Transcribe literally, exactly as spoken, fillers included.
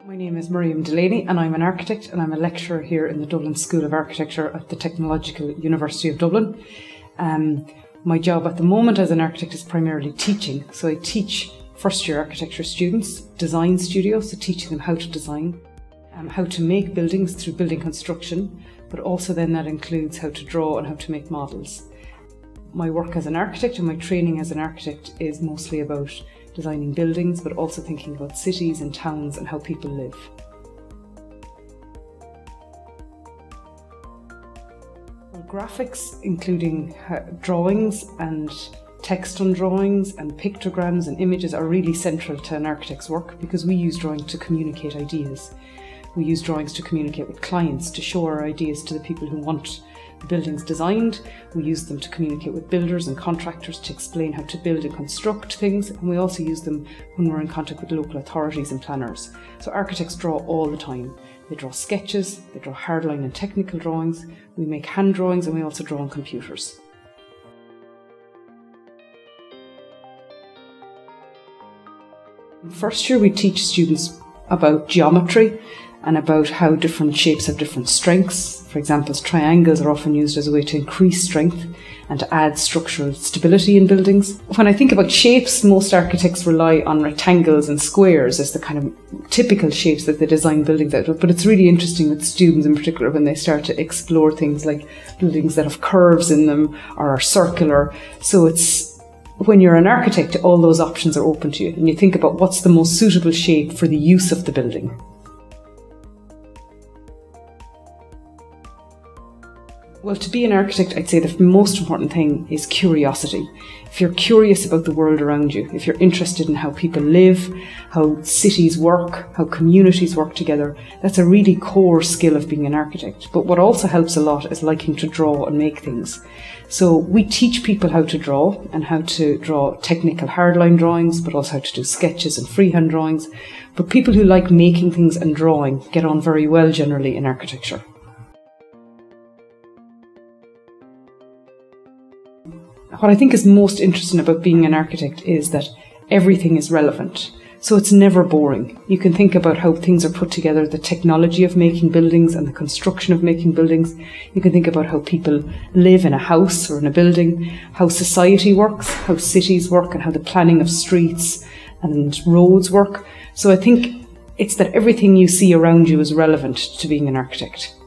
My name is Miriam Delaney and I'm an architect and I'm a lecturer here in the Dublin School of Architecture at the Technological University of Dublin. Um, my job at the moment as an architect is primarily teaching. So I teach first year architecture students design studios, so teaching them how to design, um, how to make buildings through building construction, but also then that includes how to draw and how to make models. My work as an architect and my training as an architect is mostly about designing buildings, but also thinking about cities and towns and how people live. Well, graphics, including drawings and text on drawings and pictograms and images, are really central to an architect's work because we use drawing to communicate ideas. We use drawings to communicate with clients, to show our ideas to the people who want the buildings designed. We use them to communicate with builders and contractors to explain how to build and construct things, and we also use them when we're in contact with local authorities and planners. So architects draw all the time. They draw sketches, they draw hardline and technical drawings, we make hand drawings, and we also draw on computers. In first year we teach students about geometry and about how different shapes have different strengths. For example, triangles are often used as a way to increase strength and to add structural stability in buildings. When I think about shapes, most architects rely on rectangles and squares as the kind of typical shapes that they design buildings out of, but it's really interesting with students in particular when they start to explore things like buildings that have curves in them or are circular. So it's when you're an architect, all those options are open to you, and you think about what's the most suitable shape for the use of the building. Well, to be an architect, I'd say the most important thing is curiosity. If you're curious about the world around you, if you're interested in how people live, how cities work, how communities work together, that's a really core skill of being an architect. But what also helps a lot is liking to draw and make things. So we teach people how to draw and how to draw technical hardline drawings, but also how to do sketches and freehand drawings. But people who like making things and drawing get on very well generally in architecture. What I think is most interesting about being an architect is that everything is relevant. So it's never boring. You can think about how things are put together, the technology of making buildings and the construction of making buildings. You can think about how people live in a house or in a building, how society works, how cities work, and how the planning of streets and roads work. So I think it's that everything you see around you is relevant to being an architect.